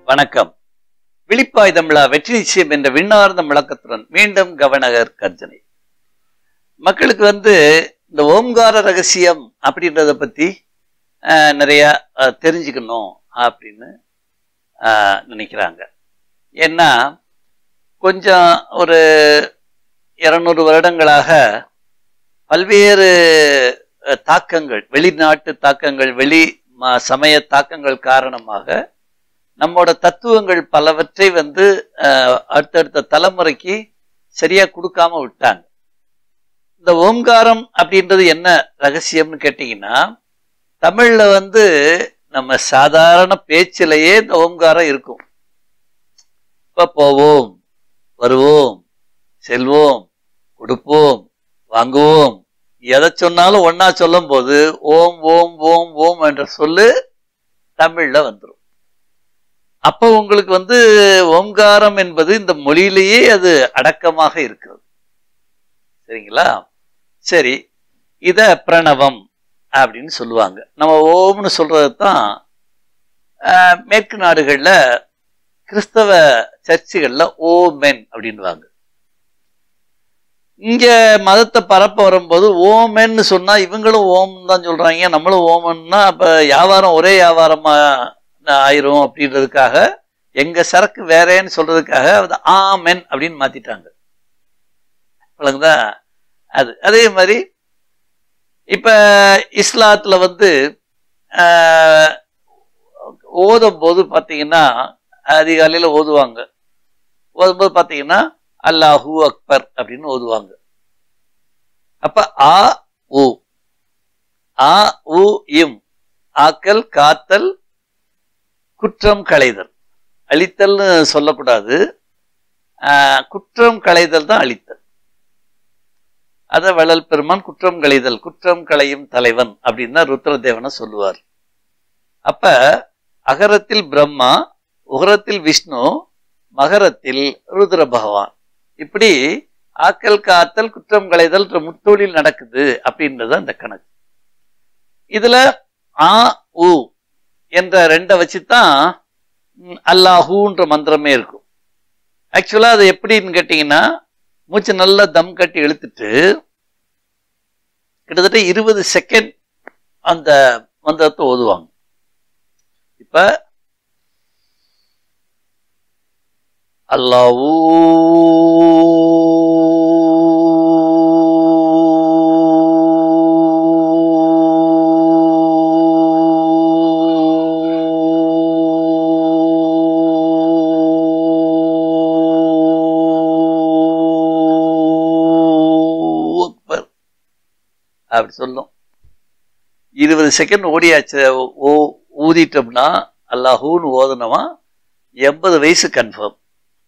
வணக்கம். விழிப்பாய் தமிழா வெற்றி நிச்சயம் என்ற விண்ணார்ந்த முழக்கத்துடன் மீண்டும் கவனகர் கர்ஜனை. மக்களுக்கு இந்த ஓம்கார ரகசியம் அப்படின்றத பத்தி நிறைய தெரிஞ்சுக்கணும் அப்படின்னு நினைக்கிறாங்க. ஏன்னா கொஞ்சம் ஒரு 200 வருடங்களாக பல்வேறு தாக்கங்கள், வெளிநாட்டு தாக்கங்கள், வெளி சமய தாக்கங்கள் காரணமாக நம்மோட தத்துவங்கள் பலவற்றை அடுத்தடுத்த தலைமுறைக்கு சரியா கொடுக்காம விட்டாங்க. இந்த ஓம்காரம் அப்படின்றது என்ன ரகசியம்னு கேட்டீங்கன்னா, தமிழ்ல நம்ம சாதாரண பேச்சிலேயே இந்த ஓம்காரம் இருக்கும். இப்ப போவோம், வருவோம், செல்வோம், கொடுப்போம், வாங்குவோம், எதை சொன்னாலும் ஒன்னா சொல்லும் போது ஓம் ஓம் ஓம் ஓம் என்ற சொல்லு தமிழ்ல வந்துடும். அப்ப உங்களுக்கு ஓம்காரம் என்பது இந்த மொழியிலேயே அது அடக்கமாக இருக்கிறது. சரிங்களா? சரி, இத பிரணவம் அப்படின்னு சொல்லுவாங்க. நம்ம ஓம்னு சொல்றதுதான் மேற்கு நாடுகள்ல கிறிஸ்தவ சர்ச்சுகள்ல ஓமென் அப்படின்வாங்க. இங்க மதத்தை பரப்ப வரும்போது ஓமென்னு சொன்னா இவங்களும் ஓம் தான் சொல்றாங்க, நம்மளும் ஓமன்னா அப்ப வியாபாரம் ஒரே வியாபாரமா ஆயிரும் அப்படின்றதுக்காக, எங்க சரக்கு வேறேன்னு சொல்றதுக்காக ஆமென் அப்படின்னு மாத்திட்டாங்க. அது அதே மாதிரி இப்ப இஸ்லாத்துல ஓதும் போது பாத்தீங்கன்னா அதிகாலையில ஓதுவாங்க. ஓதும்போது பாத்தீங்கன்னா அல்லாஹூ அக்பர் அப்படின்னு ஓதுவாங்க. அப்ப ஆ உ ஆ உ இம், ஆக்கல், காத்தல், குற்றம் களைதல். அழித்தல்னு சொல்லக்கூடாது, குற்றம் களைதல் தான் அழித்தல். அத வள்ளல் பெருமான் குற்றம் களைதல், குற்றம் களையும் தலைவன் அப்படின்னு தான் ருத்ரதேவனை சொல்லுவார். அப்ப அகரத்தில் பிரம்மா, உகரத்தில் விஷ்ணு, மகரத்தில் ருத்ர பகவான். இப்படி ஆக்கல், காத்தல், குற்றம் களைதல் முத்தொழில் நடக்குது அப்படின்றது அந்த கணக்கு. இதுல ஆ உ என்ற ரெண்டை வச்சுதான் அல்லாஹூன்ற மந்திரமே இருக்கும். ஆக்சுவலா அது எப்படின்னு கேட்டீங்கன்னா, மூச்சு நல்லா தம் கட்டி இழுத்துட்டு கிட்டத்தட்ட 20 செகண்ட் அந்த மந்திரத்தை ஓதுவாங்க. இப்ப அல்லாஹூ அப்படி சொல்லும். 20 செகண்ட் ஓடியாச்சு. ஊதிட்டோம்னா அல்லாஹூன்னு ஓதனமா 80 வயசு கன்ஃபார்ம்.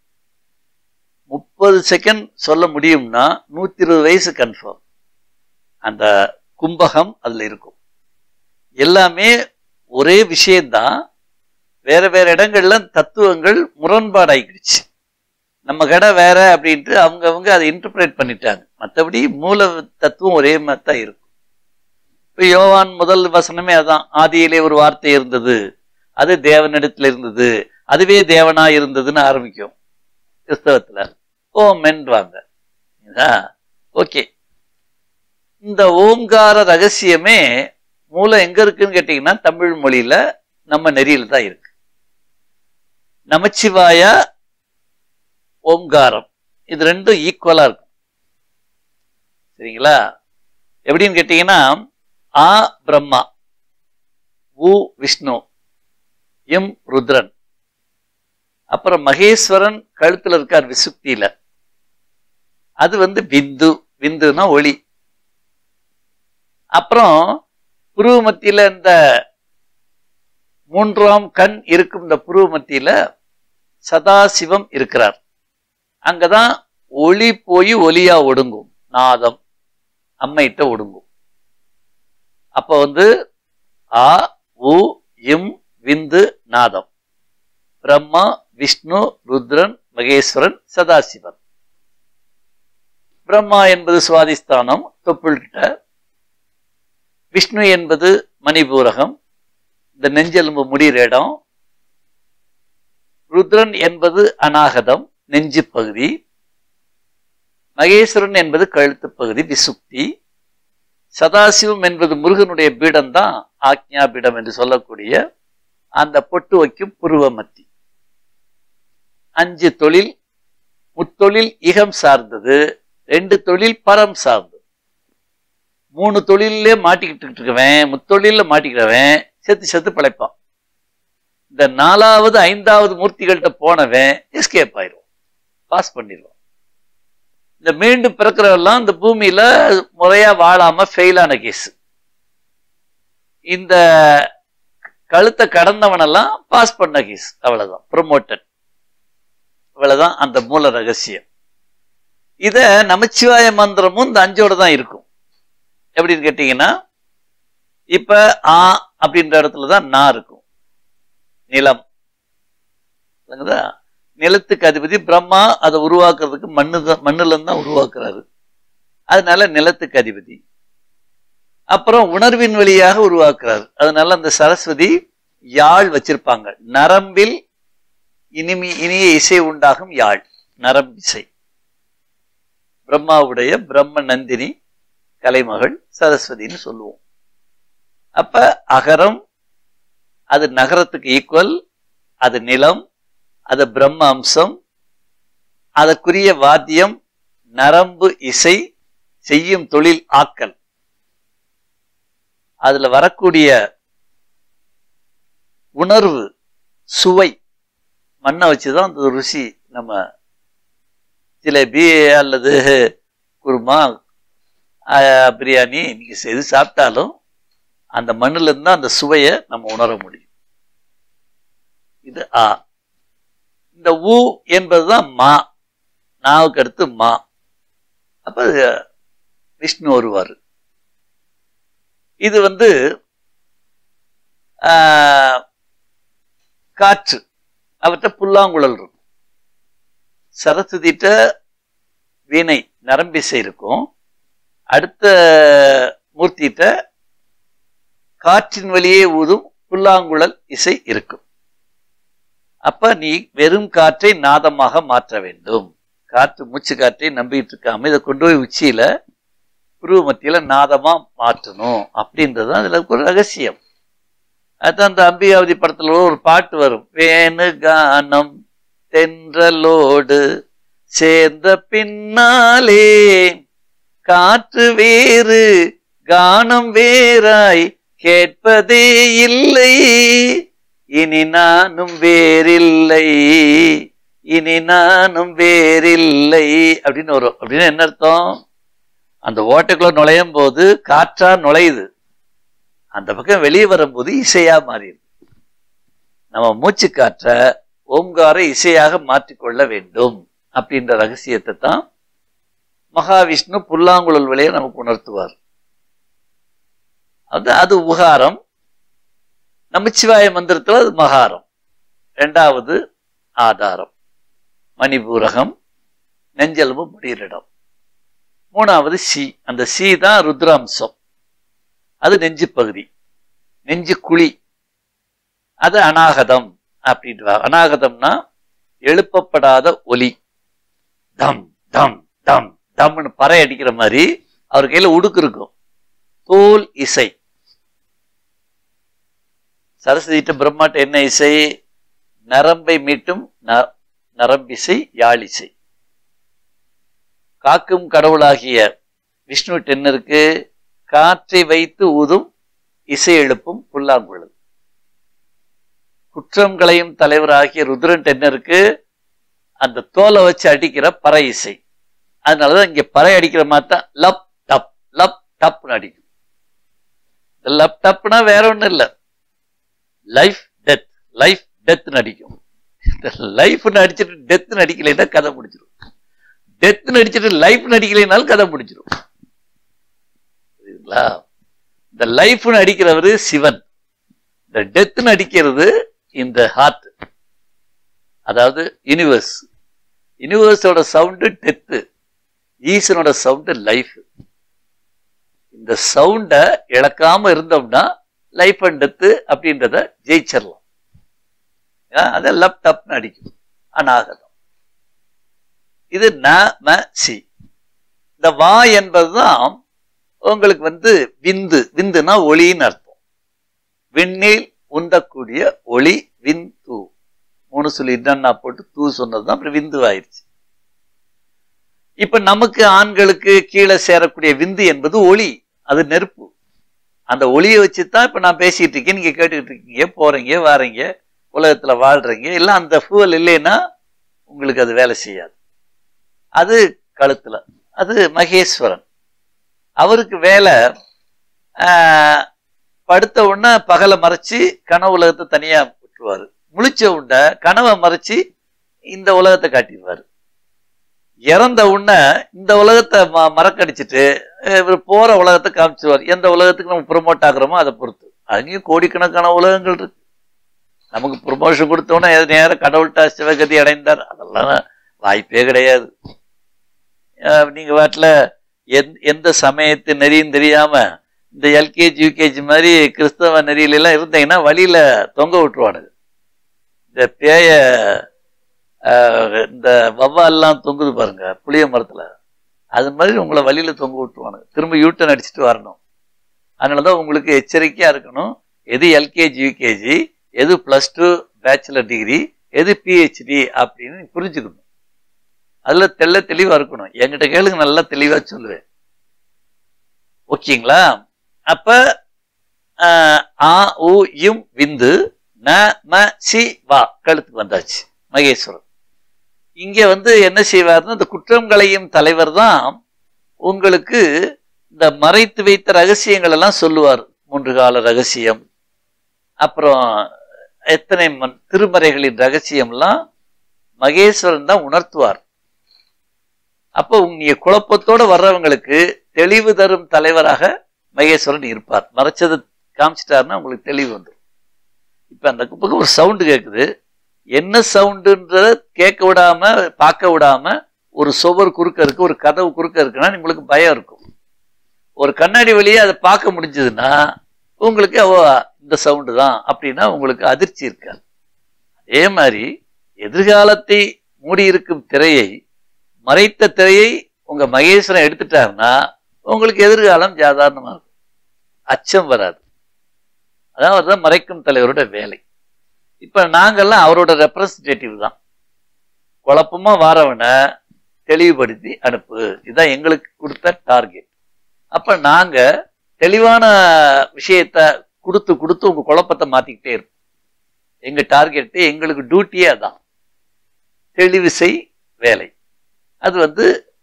30 செகண்ட் சொல்ல முடியும்னா 120 வயசு கன்ஃபார்ம். அந்த கும்பகம் அதுல இருக்கும். எல்லாமே ஒரே விஷயம்தான், வேற வேற இடங்கள்ல தத்துவங்கள் முரண்பாடாயிடுச்சு. நம்ம கடை வேற அப்படின்ட்டு அவங்க அதை இன்டர்பிரேட் பண்ணிட்டாங்க. மற்றபடி மூல தத்துவம் ஒரே மாதிரி தான் இருக்கும். இப்ப யோவான் முதல் வசனமே அதான், ஆதியிலே ஒரு வார்த்தை இருந்தது, அது தேவனிடத்துல இருந்தது, அதுவே தேவனா இருந்ததுன்னு ஆரம்பிக்கும் கிறிஸ்தவத்துல. ஓமென்வாங்க. ஓகே, இந்த ஓம்கார ரகசியமே மூலம் எங்க இருக்குன்னு கேட்டீங்கன்னா தமிழ் மொழியில நம்ம நெறியில தான் இருக்கு. நமச்சிவாயா, ஓம்காரம், இது ரெண்டும் ஈக்குவலா இருக்கும். சரிங்களா? எப்படின்னு கேட்டீங்கன்னா, ஆ பிரம்மா, உ விஷ்ணு, எம் ருத்ரன், அப்புறம் மகேஸ்வரன் கழுத்துல இருக்கார் விசுக்தியில, அது பிந்து, விந்துனா ஒளி. அப்புறம் புருவ மத்தியில இந்த 3ஆம் கண் இருக்கும். இந்த புருவ மத்தியில சதாசிவம் இருக்கிறார். அங்கதான் ஒளி போய் ஒலியா ஒடுங்கும், நாதம் அம்மையிட்ட ஒடுங்கும். அப்ப ஆ உ இம் விந்து நாதம், பிரம்மா, விஷ்ணு, ருத்ரன், மகேஸ்வரன், சதாசிவன். பிரம்மா என்பது சுவாதிஸ்தானம், தொப்புள் கிட்ட. விஷ்ணு என்பது மணிபூரகம், இந்த நெஞ்செலும்பு முடிகிற இடம். ருத்ரன் என்பது அநாகதம், நெஞ்சு பகுதி. மகேஸ்வரன் என்பது கழுத்து பகுதி, விசுக்தி. சதாசிவம் என்பது முருகனுடைய பீடம் தான் ஆக்ஞா பீடம் என்று சொல்லக்கூடிய அந்த பொட்டு வைக்கும் புருவ மத்தி. 5 தொழில், முத்தொழில் இகம் சார்ந்தது, 2 தொழில் பரம் சார்ந்தது. 3 தொழிலே மாட்டிக்கிட்டு இருக்கவன், முத்தொழில மாட்டிக்கிறவன் செத்து பிழைப்பான். இந்த 4வது 5வது மூர்த்திகள்கிட்ட போனவன் எஸ்கேப் ஆயிடுவான், பாஸ் பண்ணிடுவான். இந்த மீண்டும் பிறக்கிறவெல்லாம் இந்த பூமியில முறையா வாழாம ஃபெயிலான கேஸ். இந்த கழுத்தை கடந்தவனெல்லாம் பாஸ் பண்ண கேஸ், அவ்வளவுதான், ப்ரொமோட்டட். அவ்வளவுதான் அந்த மூல ரகசியம். இத நமச்சிவாய மந்திரமும் இந்த 5ஓட தான் இருக்கும். எப்படின்னு கேட்டீங்கன்னா, இப்ப ஆ அப்படின்ற இடத்துலதான் நா இருக்கும், நிலம். நிலத்துக்கு அதிபதி பிரம்மா, அதை உருவாக்குறதுக்கு மண்ணுல தான் உருவாக்குறாரு, அதனால நிலத்துக்கு அதிபதி. அப்புறம் உணர்வின் வழியாக உருவாக்குறாரு, அதனால அந்த சரஸ்வதி யாழ் வச்சிருப்பாங்க. நரம்பில் இனிய இசை உண்டாகும் யாழ், நரம்பிசை. பிரம்மாவுடைய பிரம்ம நந்தினி கலைமகள் சரஸ்வதினு சொல்லுவோம். அப்ப அகரம் அது நகரத்துக்கு ஈக்குவல், அது நிலம், அது பிரம்ம அம்சம். அதற்குரிய வாத்தியம் நரம்பு இசை, செய்யும் தொழில் ஆக்கல். அதுல வரக்கூடிய உணர்வு சுவை, மண்ணை வச்சுதான் அந்த ருசி. நம்ம ஜிலேபி அல்லது குருமா, பிரியாணி நீங்க செய்து சாப்பிட்டாலும் அந்த மண்ணுல இருந்தா அந்த சுவையை நம்ம உணர முடியும். இது ஆ. இந்த ஊ என்பதுதான் மா, நாவுக்கு அடுத்து மா. அப்ப விஷ்ணு வருவார். இது காற்று, அவற்றை புல்லாங்குழல் இருக்கும். சரஸ்வதிட்ட வீணை நரம்பிசை இருக்கும். அடுத்த மூர்த்திட்ட காற்றின் வழியே ஊதும் புல்லாங்குழல் இசை இருக்கும். அப்ப நீ வெறும் காற்றை நாதமாக மாற்ற வேண்டும். காற்று மூச்சு காற்றை நம்பிட்டு இருக்காம இதை கொண்டு போய் உச்சியில புருவ மத்தியில நாதமா மாற்றணும் அப்படின்றதுதான் இதுல ஒரு ரகசியம். அதுதான் அந்த அம்பிகாவதி படத்துல ஒரு பாட்டு வரும், வேணு கானம் தென்றலோடு சேர்ந்த பின்னாலே காற்று வேறு கானம் வேறாய் கேட்பதே இல்லை, இனி நானும் வேறில்லை, இனி நானும் வேறில்லை அப்படின்னு வரும். அப்படின்னு என்ன அர்த்தம்? அந்த ஓட்டைக்குள்ள நுழையும் போது காற்றா நுழையுது, அந்த பக்கம் வெளியே வரும்போது இசையா மாறிடுது. நம்ம மூச்சு காற்ற ஓங்கார இசையாக மாற்றிக்கொள்ள வேண்டும் அப்படின்ற ரகசியத்தை தான் மகாவிஷ்ணு புல்லாங்குழல் வழியை நமக்கு உணர்த்துவார். அது உகாரம். நமச்சிவாய மந்திரத்துல அது மகாரம். 2வது ஆதாரம், மணிபூரகம், நெஞ்செலும்பு முடியிடம். 3வது சி, அந்த சி தான் ருத்ராம்சம், அது நெஞ்சு பகுதி, நெஞ்சு குழி. அது அநாகதம் அப்படின்ற. அநாகதம்னா எழுப்பப்படாத ஒலி. தம் தம் தம் தம்னு பறை அடிக்கிற மாதிரி அவர் கையில உடுக்கு இருக்கும், தோல் இசை. சரஸ்வதிட்ட பிரம்மாட்ட என்ன இசை? நரம்பை மீட்டும் நரம்பிசை, யாழிசை. காக்கும் கடவுளாகிய விஷ்ணு என்ன இருக்கு? காற்றை வைத்து ஊதும் இசை எழுப்பும் புல்லாங்குழல். குற்றம் களையும் தலைவராகிய ருத்ரன் என்ன இருக்கு? அந்த தோலை வச்சு அடிக்கிற பறை இசை. அதனாலதான் இங்க பறை அடிக்கிற மாதிரி தான் லப் டப் லப் டப்னு அடிக்கும். லப் டப்னா வேற ஒண்ணும் இல்ல, லைஃப் டெத், லைஃப் டெத் நடிக்கும். லைஃப் அடிச்சுட்டு டெத் நடிக்கலைன்னா கதை முடிச்சிடும், டெத் நடிச்சுட்டு லைஃப் நடிக்கலைனாலும் கதை முடிச்சிடும். புரியுதுங்களா? இந்த லைஃப் அடிக்கிறவரு சிவன், இந்த டெத் நடிக்கிறது இந்த ஹார்ட், அதாவது யூனிவர்ஸ். யூனிவர்ஸோட சவுண்டு டெத்து, ஈசனோட சவுண்டு லைஃப். இந்த சவுண்ட இழக்காம இருந்தோம்னா லைஃப் அண்ட் டெத்து அப்படின்றத ஜெயிச்சிடலாம். அதை லப் டப்னு அடிக்கும். அநாகதம். இது ந ம சி. இந்த வா என்பதுதான் உங்களுக்கு விந்து. விந்துனா ஒளின்னு அர்த்தம். விண்ணில் உந்தக்கூடிய ஒளி விந்து. 3 சொல்லி இடன்னா போட்டு தூ சொன்னதுதான் அப்புறம் விந்து ஆயிடுச்சு. இப்ப நமக்கு ஆண்களுக்கு கீழே சேரக்கூடிய விந்து என்பது ஒளி, அது நெருப்பு. அந்த ஒளியை வச்சுதான் இப்ப நான் பேசிட்டு இருக்கேன், நீங்க கேட்டுக்கிட்டு இருக்கீங்க, போறீங்க வாரீங்க, உலகத்துல வாழ்றீங்க. எல்லாம் அந்த ஃபியூவல் இல்லைன்னா உங்களுக்கு அது வேலை செய்யாது. அது கழுத்துல, அது மகேஸ்வரன். அவருக்கு வேலை படுத்த உடனே பகலை மறைச்சு கனவு உலகத்தை தனியா விட்டுருவாரு. முழிச்ச உடனே கனவை மறைச்சு இந்த உலகத்தை காட்டிடுவாரு. இறந்த உடனே இந்த உலகத்தை மறக்கடிச்சிட்டு இவர் போற உலகத்தை காமிச்சிருவார். எந்த உலகத்துக்கு நம்ம ப்ரொமோட் ஆகுறோமோ அதை பொறுத்து. அங்கேயும் கோடிக்கணக்கான உலகங்கள் இருக்கு. நமக்கு ப்ரொமோஷன் கொடுத்தோன்னா நேரம் கடவுள்கிட்ட சிவகதி அடைந்தார், அதெல்லாம் வாய்ப்பே கிடையாது. நீங்க வாட்டில் எந்த சமயத்து நெறியும் தெரியாம இந்த எல்கேஜி யூகேஜி மாதிரி கிறிஸ்தவ நெறியில எல்லாம் இருந்தீங்கன்னா வழியில தொங்க விட்டுருவானுங்க. இந்த பேய இந்த வவ்வால்லாம் தொங்குது பாருங்க புளிய மரத்துல, அது மாதிரி உங்களை வழியில தொங்க விட்டுருவானுங்க. திரும்ப யூட்டன் அடிச்சுட்டு வரணும். அதனாலதான் உங்களுக்கு எச்சரிக்கையா இருக்கணும். எது எல்கேஜி யூகேஜி, எது +2 பேச்சுலர் டிகிரி, எது பிஹெச்டி அப்படின்னு புரிஞ்சுக்கணும். அதுல தெளிவா இருக்கணும். என்கிட்ட கேளுங்க, நல்லா தெளிவா சொல்லுவேன். ஓகேங்களா? அப்ப ஆ உ இம் விந்து, ந ம சி வா கழுத்துக்கு வந்தாச்சு மகேஸ்வரன். இங்க என்ன செய்வார்னா, இந்த குற்றங்களையும் தலைவர் தான் உங்களுக்கு இந்த மறைத்து வைத்த ரகசியங்கள் எல்லாம் சொல்லுவார். 3 கால ரகசியம், அப்புறம் எத்தனை திருமறைகளின் ரகசியம்லாம் மகேஸ்வரன் தான் உணர்த்துவார். அப்போ நீங்க குழப்பத்தோட வர்றவங்களுக்கு தெளிவு தரும் தலைவராக மகேஸ்வரன் இருப்பார். மறைச்சதை காமிச்சிட்டாருன்னா உங்களுக்கு தெளிவு வந்துடும். இப்ப அந்த பக்கம் ஒரு சவுண்டு கேட்குது. என்ன சவுண்டுன்றத கேட்க விடாம பார்க்க விடாம ஒரு சுவர் குறுக்க இருக்கு, ஒரு கதவு குறுக்க இருக்குன்னா உங்களுக்கு பயம் இருக்கும். ஒரு கண்ணாடி வழியே அதை பார்க்க முடிஞ்சதுன்னா உங்களுக்கு இந்த சவுண்டு தான் அப்படின்னா உங்களுக்கு அதிர்ச்சி இருக்காது. அதே மாதிரி எதிர்காலத்தை மூடியிருக்கும் திரையை, மறைத்த திரையை உங்க மகேஸ்வரன் எடுத்துட்டாருன்னா உங்களுக்கு எதிர்காலம் சாதாரணமா இருக்கும், அச்சம் வராது. அதான் மறைக்கும் தலைவரோட வேலை. இப்ப நாங்கெல்லாம் அவரோட ரெப்ரசன்டேட்டிவ் தான். குழப்பமா வாரவனை தெளிவுபடுத்தி அனுப்பு, இதுதான் எங்களுக்கு கொடுத்த டார்கெட். அப்ப நாங்க தெளிவான விஷயத்த கொடுத்து உங்க குழப்பத்தை மாத்திக்கிட்டே இருப்போம். எங்க டார்கெட்டு, எங்களுக்கு டியூட்டியே அதான், தெளிவு செய் வேலை. அது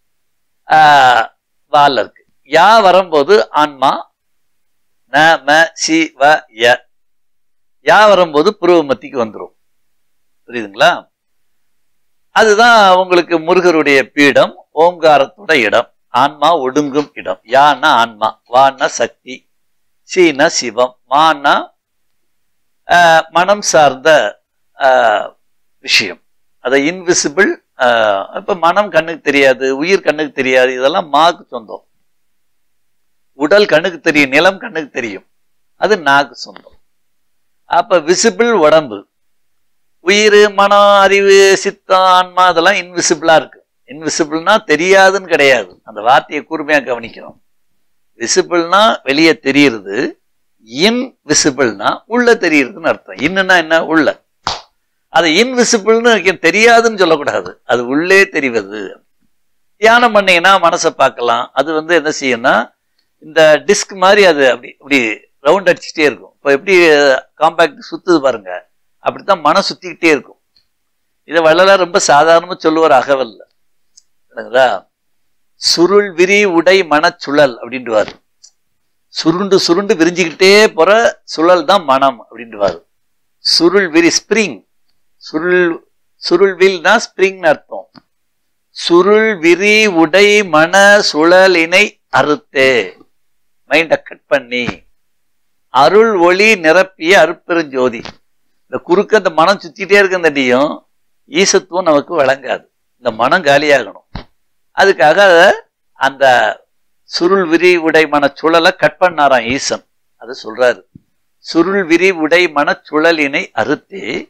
வால்ல இருக்கு. யா வரும்போது ஆன்மா, ந ம சி வ ய. யா வரும்போது புருவ மத்திக்கு வந்துடும். புரியுதுங்களா? அதுதான் உங்களுக்கு முருகருடைய பீடம், ஓங்காரத்தோட இடம், ஆன்மா ஒடுங்கும் இடம். யான்னா ஆன்மா, வான்னா சக்தி, சீனா சிவம், மானா மனம் சார்ந்த விஷயம். அதை இன்விசிபிள். இப்ப மனம் கண்ணுக்கு தெரியாது, உயிர் கண்ணுக்கு தெரியாது, இதெல்லாம் மாக்கு சொந்தம். உடல் கண்ணுக்கு தெரியும், நிலம் கண்ணுக்கு தெரியும், அது நாக்கு சொந்தம். அப்ப விசிபிள் உடம்பு, உயிர், மனம், அறிவு, சித்தம், ஆன்மா அதெல்லாம் இன்விசிபிளா இருக்கு. இன்விசிபிள்னா தெரியாதுன்னு கிடையாது, அந்த வார்த்தையை கூர்மையா கவனிக்கணும். விசிபிள்னா வெளியே தெரியுது, இன்விசிபிள்னா உள்ள தெரியுதுன்னு அர்த்தம். இன்னுன்னா என்ன? உள்ள. அது இன்விசிபிள்னு தெரியாதுன்னு சொல்லக்கூடாது, அது உள்ளே தெரிவது. தியானம் பண்ணீங்கன்னா மனசை பார்க்கலாம். அது என்ன செய்யும்னா, இந்த டிஸ்க் மாதிரி அது அப்படி ரவுண்ட் அடிச்சுட்டே இருக்கும். இப்போ எப்படி காம்பாக்ட் சுத்துது பாருங்க, அப்படித்தான் மனம் சுத்திக்கிட்டே இருக்கும். இதை வள்ளலார் ரொம்ப சாதாரணமா சொல்லுவார் அகவல்ல. சுருள் விரி உடை மனச்சுழல் அப்படின்ட்டுவாரு. சுருண்டு சுருண்டு விரிஞ்சுக்கிட்டே போற சுழல் தான் மனம் அப்படின்ட்டுவாரு. சுருள் விரி ஸ்பிரிங், சுருள் வில்னா ஸ்பிரிங் அர்த்தம். சுருள் விரி உடை மன சுழலினை அறுத்தே, மைண்ட கட் பண்ணி, அருள் ஒளி நிரப்பிய அருட்பெருஞ்சோதி. இந்த குறுக்க இந்த மனம் சுத்திட்டே இருக்கண்டியும் ஈசத்துவம் நமக்கு வழங்காது. இந்த மனம் காலியாகணும். அதுக்காக அந்த சுருள் விரி உடை மன சுழலை கட் பண்ணாராம் ஈசன். அது சொல்றாரு. சுருள் விரி உடை மன சுழலினை அறுத்தே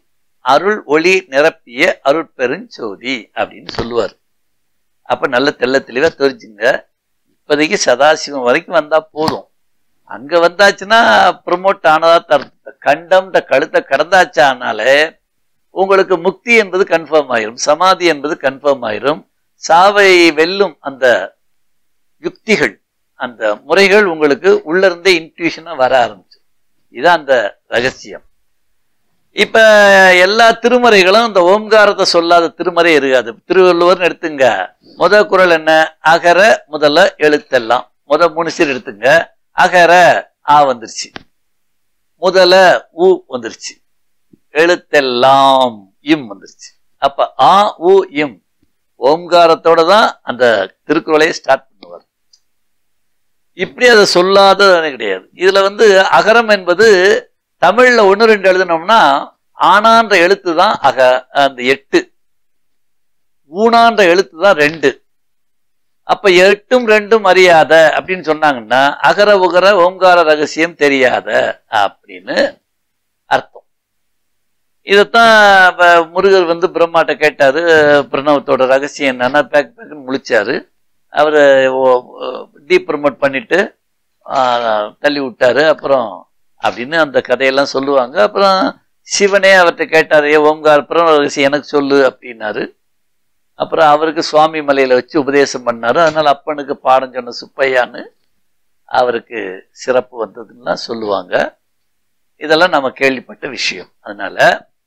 அருள் ஒளி நிரப்பிய அருட்பெருஞ்சோதி அப்படின்னு சொல்லுவார். அப்ப நல்ல தெள்ள தெளிவா தெரிஞ்சுங்க. இப்போதைக்கு சதாசிவம் வரைக்கும் வந்தா போதும். அங்க வந்தாச்சுன்னா ப்ரமோட் ஆனதா கண்டம்ன்ற கழுத்தை கடந்தாச்சானாலே உங்களுக்கு முக்தி என்பது கன்ஃபார்ம் ஆயிரும், சமாதி என்பது கன்ஃபார்ம் ஆயிரும். சாவை வெல்லும் அந்த யுக்திகள், அந்த முறைகள் உங்களுக்கு உள்ள இருந்தே இன்ட்யூஷனா வர ஆரம்பிச்சு. இதுதான் அந்த ரகசியம். இப்ப எல்லா திருமறைகளும் இந்த ஓம்காரத்தை சொல்லாத திருமறை இருக்காது. திருவள்ளுவர்னு எடுத்துங்க, முதல் குறள் என்ன? அகர முதல எழுத்தெல்லாம். மூணு சீர் எடுத்துங்க. அகர ஆ வந்துருச்சு, முதல ஊ வந்துருச்சு, எழுத்தெல்லாம் இம் வந்துருச்சு. அப்ப ஆ ஊ இம் ஓம்காரத்தோட தான் அந்த திருக்குறளையே ஸ்டார்ட் பண்ணுவார். இப்படி அதை சொல்லாத கிடையாது. இதுல அகரம் என்பது தமிழ்ல 1 2 எழுதினோம்னா ஆனான்ற எழுத்து தான் அந்த 8, ஊனான்ற எழுத்து தான் 2. அப்ப 8ம் 2ம் அறியாத அப்படின்னு சொன்னாங்கன்னா அகர உகர ஓம்கார ரகசியம் தெரியாத அப்படின்னு அர்த்தம். இதத்தான் முருகர் பிரம்மாட்ட கேட்டாரு, பிரணவத்தோட ரகசியம் என்னன்னா பேக் பேக்னு முழிச்சாரு. அவரு டீப் ப்ரமோட் பண்ணிட்டு தள்ளி விட்டாரு. அப்புறம் அப்படின்னு அந்த கதையெல்லாம் சொல்லுவாங்க. அப்புறம் சிவனே அவர்கிட்ட கேட்டாரு, ஓம்கார பிரணவ ரகசியம் எனக்கு சொல்லு அப்படின்னாரு. அப்புறம் அவருக்கு சுவாமி மலையில வச்சு உபதேசம் பண்ணாரு. அதனால அப்பனுக்கு பாடம் சொன்ன சுப்பையான்னு அவருக்கு சிறப்பு வந்ததுன்னா சொல்லுவாங்க. இதெல்லாம் நம்ம கேள்விப்பட்ட விஷயம். அதனால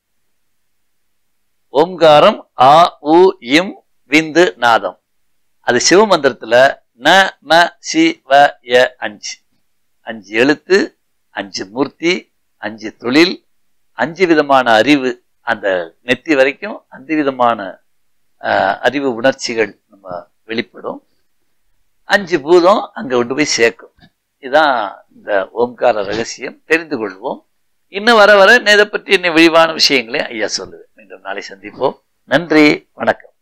ஓம்காரம் ஆ உ இம் விந்து நாதம். அது சிவமந்திரத்துல ந ம சி வ ய 5 எழுத்து, 5 மூர்த்தி, 5 தொழில், 5 விதமான அறிவு. அந்த நெத்தி வரைக்கும் 5 விதமான அறிவு உணர்ச்சிகள் நம்ம வெளிப்படும். 5 பூதம் அங்க கொண்டு போய் சேர்க்கும். இதுதான் இந்த ஓம்கார ரகசியம். தெரிந்து கொள்வோம். இன்னும் வர வர இதை பற்றி இன்னும் விரிவான விஷயங்களையும் ஐயா சொல்லுவேன். மீண்டும் நாளை சந்திப்போம். நன்றி, வணக்கம்.